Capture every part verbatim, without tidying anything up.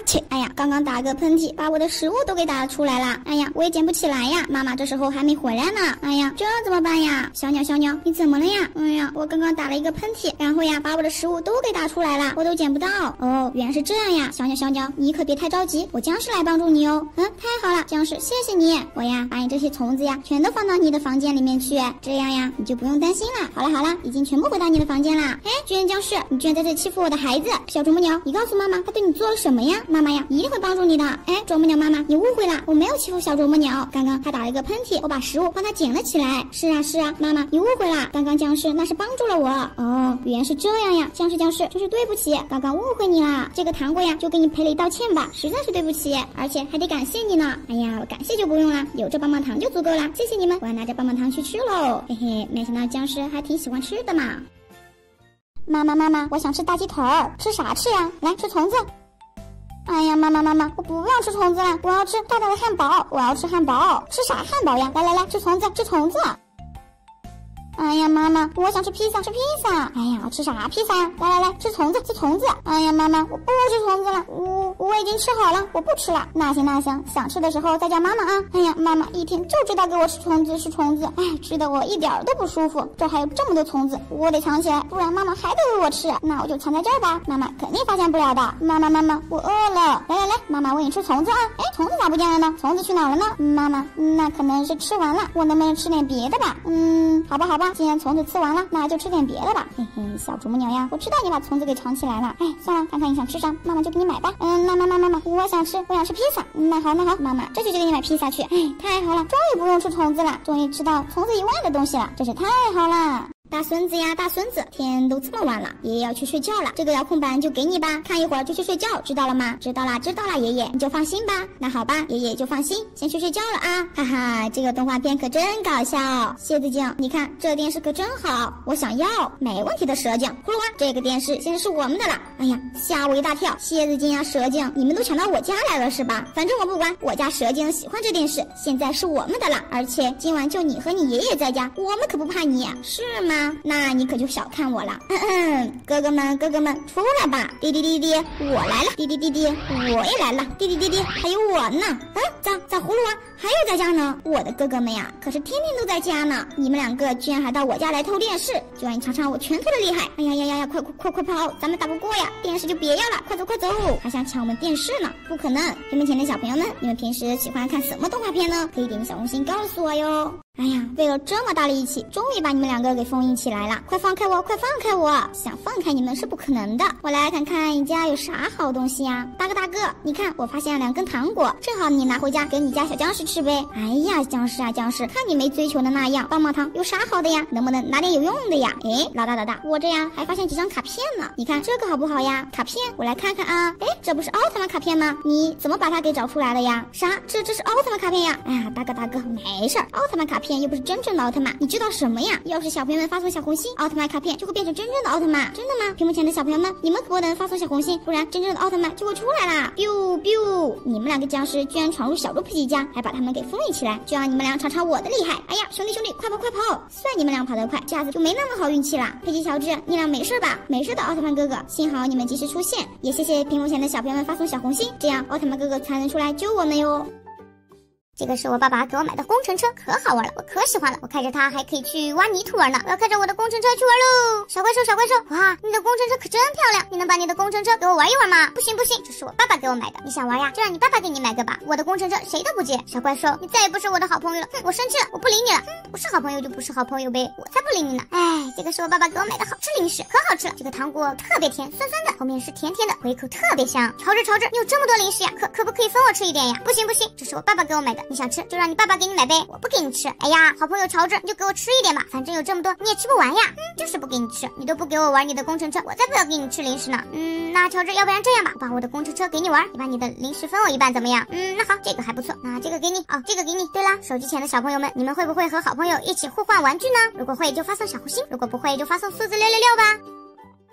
切！哎呀，刚刚打个喷嚏，把我的食物都给打出来了。哎呀，我也捡不起来呀。妈妈这时候还没回来呢。哎呀，这怎么办呀？小鸟，小鸟，你怎么了呀？哎呀，我刚刚打了一个喷嚏，然后呀，把我的食物都给打出来了，我都捡不到。哦，原来是这样呀。小鸟，小鸟，你可别太着急，我僵尸来帮助你哦。嗯，太好了，僵尸，谢谢你。我呀，把你这些虫子呀，全都放到你的房间里面去，这样呀，你就不用担心了。好了好了，已经全部回到你的房间了。哎，居然僵尸，你居然在这欺负我的孩子！小啄木鸟，你告诉妈妈，他对你做了什么呀？妈妈呀，一定会帮助你的。哎，啄木鸟妈妈，你误会了，我没有欺负小啄木鸟。刚刚他打了一个喷嚏，我把食物帮他捡了起来。是啊是啊，妈妈，你误会了，刚刚僵尸那是帮助了我。哦，原来是这样呀，僵尸僵尸，就是对不起，刚刚误会你啦。这个糖果呀，就给你赔礼道歉吧，实在是对不起，而且还得感谢你呢。哎呀，我感谢就不用了，有这棒棒糖就足够了，谢谢你们，我要拿着棒棒糖去吃喽。嘿嘿，没想到僵尸还挺喜欢吃的嘛。妈妈妈妈，我想吃大鸡腿儿，吃啥吃呀？来吃虫子。哎呀，妈妈妈妈，我不要吃虫子了，我要吃大大的汉堡，我要吃汉堡，吃啥汉堡呀？来来来，吃虫子，吃虫子。哎呀，妈妈，我想吃披萨，吃披萨。哎呀，吃啥披萨呀？来来来，吃虫子，吃虫子。哎呀，妈妈，我不吃虫子了，我我已经吃好了，我不吃了。那行那行，想吃的时候再叫妈妈啊。哎呀，妈妈一天就知道给我吃虫子，吃虫子，哎，吃的我一点都不舒服。这还有这么多虫子，我得藏起来，不然妈妈还得喂我吃。那我就藏在这儿吧，妈妈肯定发现不了的。妈妈妈妈，我饿了。来来来，妈妈喂你吃虫子啊。哎，虫子咋不见了呢？虫子去哪儿了呢？妈妈，那可能是吃完了，我能不能吃点别的吧？嗯，好吧好吧。既然虫子吃完了，那就吃点别的吧。嘿嘿，小啄木鸟呀，我知道你把虫子给藏起来了。哎，算了，看看你想吃啥，妈妈就给你买吧。嗯，那妈妈妈妈，我想吃，我想吃披萨。那好那好，妈妈这就去给你买披萨去。哎，太好了，终于不用吃虫子了，终于吃到虫子以外的东西了，真是太好了。大孙子呀，大孙子，天都这么晚了，爷爷要去睡觉了，这个遥控板就给你吧，看一会儿就去睡觉，知道了吗？知道啦，知道啦，爷爷，你就放心吧。那好吧，爷爷就放心，先去睡觉了啊。哈哈，这个动画片可真搞笑。蝎子精，你看这电视可真好，我想要，没问题的，蛇精。葫芦娃，这个电视现在是我们的了。哎呀，吓我一大跳，蝎子精呀，蛇精，你们都抢到我家来了是吧？反正我不管，我家蛇精喜欢这电视，现在是我们的了。而且今晚就你和你爷爷在家，我们可不怕你，是吗？那你可就小看我了。嗯嗯，哥哥们哥哥们出来吧，弟弟弟弟我来了，弟弟弟弟我也来了，弟弟弟弟还有我呢。嗯，咋咋葫芦娃还有在家呢？我的哥哥们呀，可是天天都在家呢，你们两个居然还到我家来偷电视，就让你尝尝我拳头的厉害。哎呀呀呀呀，快快快快跑，咱们打不过呀，电视就别要了，快走快走，还想抢我们电视呢？不可能。屏幕前的小朋友们，你们平时喜欢看什么动画片呢？可以点击小红心告诉我哟。哎呀，费了这么大力气，终于把你们两个给封印起来了！快放开我，快放开我！想放开你们是不可能的。我来看看你家有啥好东西呀？大哥大哥，你看我发现了两根糖果，正好你拿回家给你家小僵尸吃呗。哎呀，僵尸啊僵尸，看你没追求的那样，棒棒糖有啥好的呀？能不能拿点有用的呀？哎，老大老大，我这样还发现几张卡片呢，你看这个好不好呀？卡片，我来看看啊。哎，这不是奥特曼卡片吗？你怎么把它给找出来了呀？啥？这这是奥特曼卡片呀？哎呀，大哥大哥，没事儿，奥特曼卡片又不是真正的奥特曼，你知道什么呀？要是小朋友们发送小红心，奥特曼卡片就会变成真正的奥特曼，真的吗？屏幕前的小朋友们，你们可不能发送小红心，不然真正的奥特曼就会出来啦。biu biu， 你们两个僵尸居然闯入小猪佩奇家，还把他们给封印起来，就让你们俩尝尝我的厉害。哎呀，兄弟兄弟，快跑快跑！算你们俩跑得快，下次就没那么好运气啦。佩奇乔治，你俩没事吧？没事的，奥特曼哥哥，幸好你们及时出现，也谢谢屏幕前的小朋友们发送小红心，这样奥特曼哥哥才能出来救我们哟。 这个是我爸爸给我买的工程车，可好玩了，我可喜欢了。我开着它还可以去挖泥土玩呢。我要开着我的工程车去玩喽！小怪兽，小怪兽，哇，你的工程车可真漂亮！你能把你的工程车给我玩一玩吗？不行不行，这是我爸爸给我买的。你想玩呀？就让你爸爸给你买个吧。我的工程车谁都不接。小怪兽，你再也不是我的好朋友了。哼，我生气了，我不理你了。哼，不是好朋友就不是好朋友呗，我才不理你呢。哎，这个是我爸爸给我买的好吃零食，可好吃了。这个糖果特别甜，酸酸的，后面是甜甜的，回口特别香。乔治，乔治，你有这么多零食呀？可可不可以分我吃一点呀？不行不行，这是我爸爸给我买的，你想吃就让你爸爸给你买呗，我不给你吃。哎呀，好朋友乔治，你就给我吃一点吧，反正有这么多你也吃不完呀。嗯，就是不给你吃，你都不给我玩你的工程车，我才不要给你吃零食呢。嗯，那乔治，要不然这样吧，我把我的工程车给你玩，你把你的零食分我一半，怎么样？嗯，那好，这个还不错，那这个给你哦，这个给你。对啦，手机前的小朋友们，你们会不会和好朋友一起互换玩具呢？如果会就发送小红心，如果不会就发送数字六六六吧。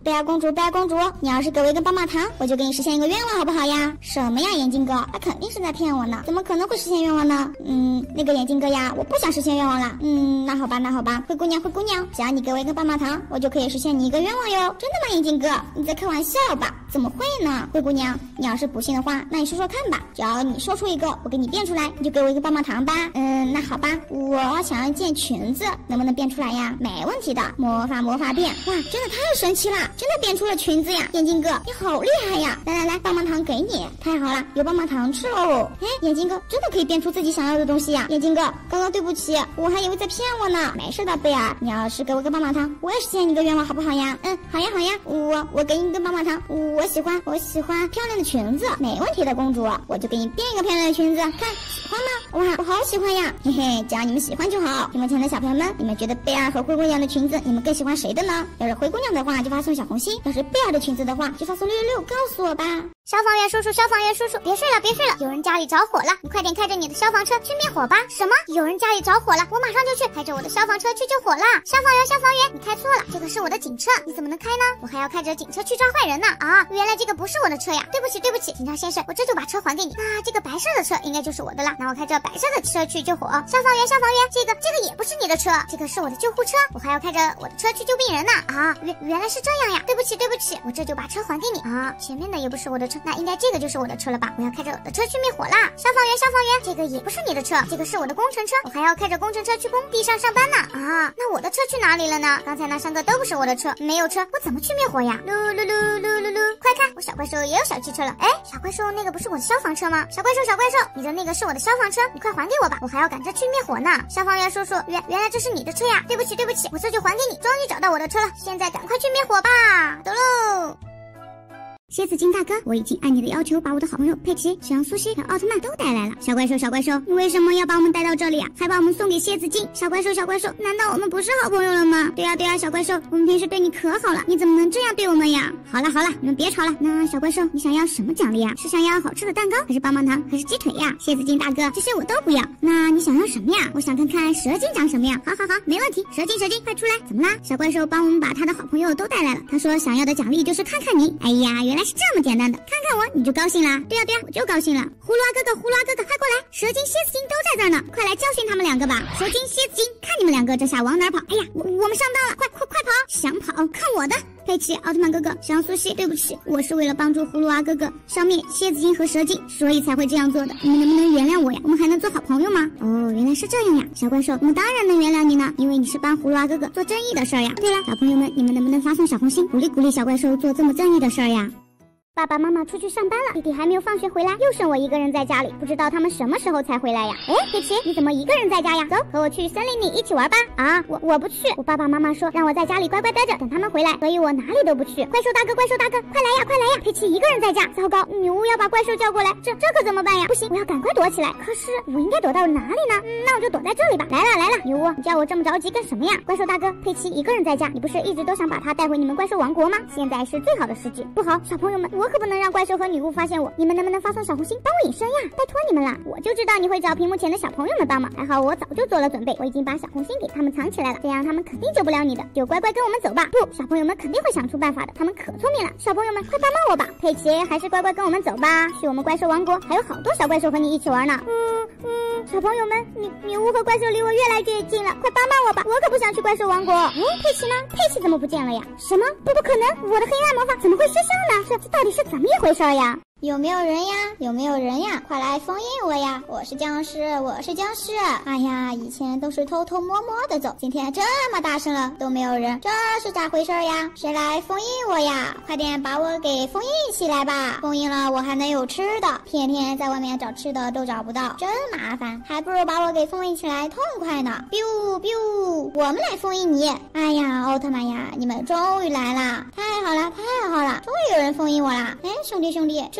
贝尔公主，贝尔公主，你要是给我一根棒棒糖，我就给你实现一个愿望，好不好呀？什么呀，眼镜哥，他肯定是在骗我呢，怎么可能会实现愿望呢？嗯，那个眼镜哥呀，我不想实现愿望了。嗯，那好吧，那好吧，灰姑娘，灰姑娘，只要你给我一根棒棒糖，我就可以实现你一个愿望哟。真的吗，眼镜哥？你在开玩笑吧？怎么会呢？灰姑娘，你要是不信的话，那你说说看吧。只要你说出一个，我给你变出来，你就给我一个棒棒糖吧。嗯，那好吧，我想要件裙子，能不能变出来呀？没问题的，魔法魔法变。哇，真的太神奇了，真的变出了裙子呀！眼镜哥，你好厉害呀！来来来，棒棒糖给你，太好了，有棒棒糖吃喽！哎，眼镜哥真的可以变出自己想要的东西呀！眼镜哥，刚刚对不起，我还以为在骗我呢。没事的，贝尔，你要是给我个棒棒糖，我也实现你个愿望，好不好呀？嗯，好呀好呀，我我给你一根棒棒糖，我喜欢我喜欢漂亮的裙子，没问题的，公主，我就给你变一个漂亮的裙子，看喜欢吗？哇，我好喜欢呀！嘿嘿，只要你们喜欢就好。屏幕前的小朋友们，你们觉得贝尔和灰姑娘的裙子，你们更喜欢谁的呢？要是灰姑娘的话，就发送小红心；要是贝尔的裙子的话，就发送六六六，告诉我吧。 消防员叔叔，消防员叔叔，别睡了，别睡了，有人家里着火了，你快点开着你的消防车去灭火吧。什么？有人家里着火了，我马上就去，开着我的消防车去救火啦。消防员，消防员，你开错了，这个是我的警车，你怎么能开呢？我还要开着警车去抓坏人呢。啊，原来这个不是我的车呀，对不起，对不起，警察先生，我这就把车还给你。那这个白色的车应该就是我的啦，那我开着白色的车去救火。消防员，消防员，这个这个也不是你的车，这个是我的救护车，我还要开着我的车去救病人呢。啊，原原来是这样呀，对不起，对不起，我这就把车还给你。啊，前面的也不是我的车，那应该这个就是我的车了吧？我要开着我的车去灭火啦！消防员，消防员，这个也不是你的车，这个是我的工程车，我还要开着工程车去工地上上班呢。啊，那我的车去哪里了呢？刚才那三个都不是我的车，没有车，我怎么去灭火呀？噜噜噜噜噜噜！快看，我小怪兽也有小汽车了。哎，小怪兽，那个不是我的消防车吗？小怪兽，小怪兽，你的那个是我的消防车，你快还给我吧，我还要赶着去灭火呢。消防员叔叔，原原来这是你的车呀？对不起，对不起，我这就还给你。终于找到我的车了，现在赶快去灭火吧！走喽！ 蝎子精大哥，我已经按你的要求把我的好朋友佩奇、小羊苏西还有奥特曼都带来了。小怪兽，小怪兽，你为什么要把我们带到这里啊？还把我们送给蝎子精？小怪兽，小怪兽，难道我们不是好朋友了吗？对呀，对呀，小怪兽，我们平时对你可好了，你怎么能这样对我们呀？好了好了，你们别吵了。那小怪兽，你想要什么奖励啊？是想要好吃的蛋糕，还是棒棒糖，还是鸡腿呀？蝎子精大哥，这些我都不要。那你想要什么呀？我想看看蛇精长什么样。好好好，没问题。蛇精，蛇精，快出来！怎么啦？小怪兽帮我们把他的好朋友都带来了。他说想要的奖励就是看看你。哎呀，原来是这么简单的。看看我你就高兴啦？对呀对呀，我就高兴了。葫芦娃哥哥，葫芦娃哥哥，快过来！蛇精、蝎子精都在这儿呢，快来教训他们两个吧！蛇精、蝎子精，看你们两个这下往哪儿跑？哎呀，我我们上当了，快快快跑！想跑，看我的！佩奇、奥特曼哥哥、小羊苏西，对不起，我是为了帮助葫芦娃哥哥消灭蝎子精和蛇精，所以才会这样做的。你们能不能原谅我呀？我们还能做好朋友吗？哦，原来是这样呀，小怪兽，我们当然能原谅你呢，因为你是帮葫芦娃哥哥做正义的事儿呀。对了，小朋友们，你们能不能发送小红心，鼓励鼓励小怪兽做这么正义的事儿呀？ 爸爸妈妈出去上班了，弟弟还没有放学回来，又剩我一个人在家里，不知道他们什么时候才回来呀？哎，佩奇，你怎么一个人在家呀？走，和我去森林里一起玩吧。啊，我我不去，我爸爸妈妈说让我在家里乖乖待着，等他们回来，所以我哪里都不去。怪兽大哥，怪兽大哥，快来呀，快来呀！佩奇一个人在家，糟糕，女巫要把怪兽叫过来，这这可怎么办呀？不行，我要赶快躲起来。可是我应该躲到哪里呢？嗯，那我就躲在这里吧。来了来了，女巫，你叫我这么着急干什么呀？怪兽大哥，佩奇一个人在家，你不是一直都想把他带回你们怪兽王国吗？现在是最好的时机。不好，小朋友们，我可不能让怪兽和女巫发现我，你们能不能发送小红心帮我隐身呀？拜托你们啦！我就知道你会找屏幕前的小朋友们帮忙，还好我早就做了准备，我已经把小红心给他们藏起来了，这样他们肯定救不了你的，就乖乖跟我们走吧。不，小朋友们肯定会想出办法的，他们可聪明了。小朋友们快帮帮我吧！佩奇，还是乖乖跟我们走吧，去我们怪兽王国，还有好多小怪兽和你一起玩呢。嗯嗯，小朋友们，女女巫和怪兽离我越来越近了，快帮帮我吧！我可不想去怪兽王国。哎，佩奇呢？佩奇怎么不见了呀？什么？不不可能！我的黑暗魔法怎么会失效呢？这这到底是怎么一回事呀？ 有没有人呀？有没有人呀？快来封印我呀！我是僵尸，我是僵尸。哎呀，以前都是偷偷摸摸的走，今天这么大声了都没有人，这是咋回事呀？谁来封印我呀？快点把我给封印起来吧！封印了我还能有吃的，天天在外面找吃的都找不到，真麻烦，还不如把我给封印起来痛快呢。biu biu， 我们来封印你！哎呀，奥特曼呀，你们终于来啦！太好了，太好了，终于有人封印我啦！哎，兄弟兄弟，这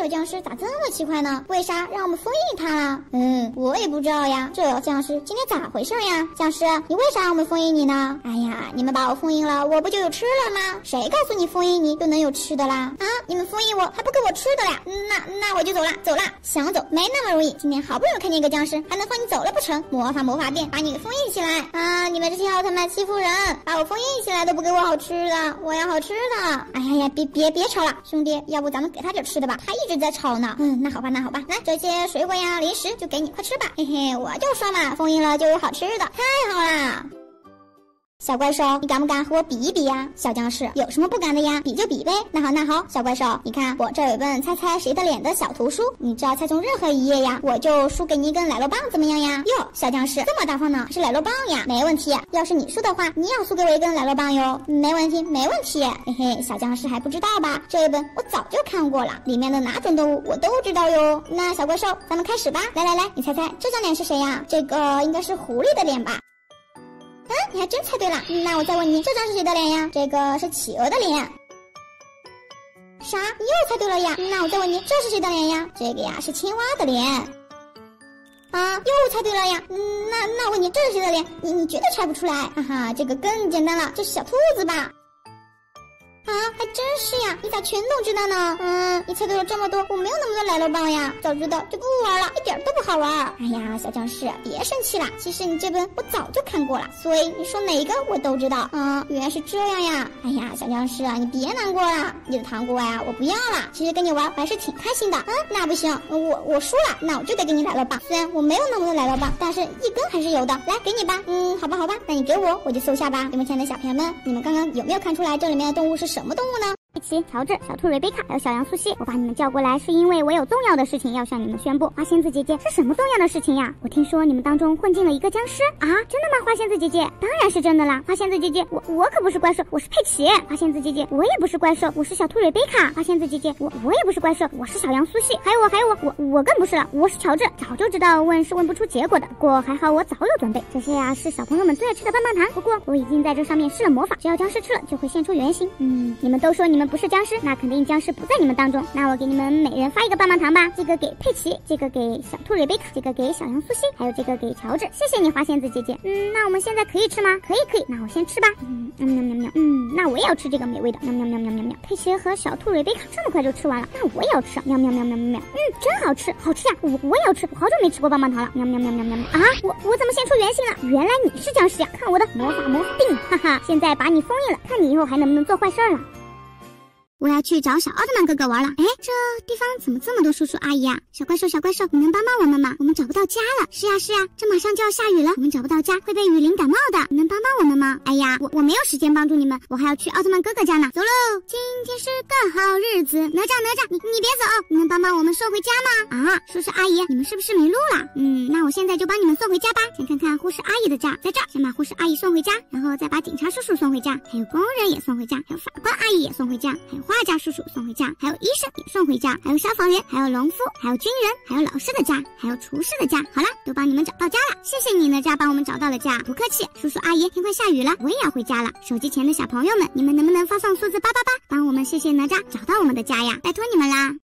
小僵尸咋这么奇怪呢？为啥让我们封印它了？嗯，我也不知道呀。这僵尸今天咋回事呀？僵尸，你为啥让我们封印你呢？哎呀，你们把我封印了，我不就有吃了吗？谁告诉你封印你就能有吃的啦？啊，你们封印我还不给我吃的啦？那那我就走了，走了。想走没那么容易。今天好不容易看见一个僵尸，还能放你走了不成？魔法魔法变，把你给封印起来啊！你们这些奥特曼欺负人，把我封印起来都不给我好吃的，我要好吃的。哎呀呀，别别别吵了，兄弟，要不咱们给他点吃的吧？他一直在吵呢。嗯，那好吧，那好吧，来这些水果呀、零食就给你，快吃吧。嘿嘿，我就说嘛，封印了就有好吃的，太好啦！小怪兽，你敢不敢和我比一比呀？小僵尸，有什么不敢的呀？比就比呗。那好那好，小怪兽，你看我这有本猜猜谁的脸的小图书，你只要猜中任何一页呀，我就输给你一根奶酪棒，怎么样呀？哟，小僵尸这么大方呢，是奶酪棒呀？没问题。要是你输的话，你也要输给我一根奶酪棒哟。没问题，没问题。嘿嘿，小僵尸还不知道吧？这一本我早就看过了，里面的哪种动物我都知道哟。那小怪兽，咱们开始吧。来来来，你猜猜这张脸是谁呀？这个应该是狐狸的脸吧？嗯，你还真猜对了。那我再问你，这张是谁的脸呀？这个是企鹅的脸。啥？你又猜对了呀？那我再问你，这是谁的脸呀？这个呀是青蛙的脸。啊，又猜对了呀。嗯，那那我问你，这是谁的脸？你你绝对猜不出来。哈哈，这个更简单了，这是小兔子吧？啊，还真是呀！你咋全都知道呢？嗯，你猜对了这么多，我没有那么多奶酪棒呀！早知道就不玩了，一点都不好玩。哎呀，小僵尸，别生气啦！其实你这本我早就看过了，所以你说哪一个我都知道。嗯，原来是这样呀！哎呀，小僵尸啊，你别难过了，你的糖果呀，我不要了。其实跟你玩我还是挺开心的。嗯，那不行，我我输了，那我就得给你奶酪棒。虽然我没有那么多奶酪棒，但是一根还是有的。来，给你吧。嗯，好吧好吧，那你给我，我就搜下吧。你们亲爱的小朋友们，你们刚刚有没有看出来这里面的动物是什么动物呢？ 佩奇、乔治、小兔瑞贝卡还有小羊苏西，我把你们叫过来是因为我有重要的事情要向你们宣布。花仙子姐姐，是什么重要的事情呀？我听说你们当中混进了一个僵尸啊！真的吗？花仙子姐姐，当然是真的啦！花仙子姐姐，我我可不是怪兽，我是佩奇。花仙子姐姐，我也不是怪兽，我是小兔瑞贝卡。花仙子姐姐，我我也不是怪兽，我是小羊苏西。还有我，还有我，我我更不是了，我是乔治。早就知道问是问不出结果的，不过还好我早有准备。这些呀是小朋友们最爱吃的棒棒糖，不过我已经在这上面施了魔法，只要僵尸吃了就会现出原形。嗯，你们都说你们不是僵尸，那肯定僵尸不在你们当中。那我给你们每人发一个棒棒糖吧，这个给佩奇，这个给小兔瑞贝卡，这个给小羊苏西，还有这个给乔治。谢谢你，花仙子姐姐。嗯，那我们现在可以吃吗？可以，可以。那我先吃吧。嗯，喵喵喵喵。嗯，那我也要吃这个美味的。喵喵喵喵喵喵。佩奇和小兔瑞贝卡这么快就吃完了，那我也要吃。喵喵喵喵喵喵。嗯，真好吃，好吃呀！我我也要吃，我好久没吃过棒棒糖了。喵喵喵喵喵喵。啊，我我怎么现出原形了？原来你是僵尸呀！看我的魔法魔法定，哈哈！现在把你封印了，看你以后还能不能做坏事了。我要去找小奥特曼哥哥玩了。哎，这地方怎么这么多叔叔阿姨啊？小怪兽，小怪兽，你能帮帮我们吗？我们找不到家了。是呀，是呀，这马上就要下雨了，我们找不到家，会被雨淋感冒的。你能帮帮我们吗？哎呀，我我没有时间帮助你们，我还要去奥特曼哥哥家呢。走喽，今天是个好日子。哪吒，哪吒，你你别走，你能帮帮我们送回家吗？啊，叔叔阿姨，你们是不是迷路了？嗯，那我现在就帮你们送回家吧。先看看护士阿姨的家，在这儿，先把护士阿姨送回家，然后再把警察叔叔送回家，还有工人也送回家，还有法官阿姨也送回家，还有画家叔叔送回家，还有医生也送回家，还有消防员，还有农夫，还有军人，还有老师的家，还有厨师的家。好了，都帮你们找到家了，谢谢你哪吒帮我们找到了家。不客气，叔叔阿姨，天快下雨了，我也要回家了。手机前的小朋友们，你们能不能发送数字八八八，帮我们谢谢哪吒找到我们的家呀？拜托你们啦！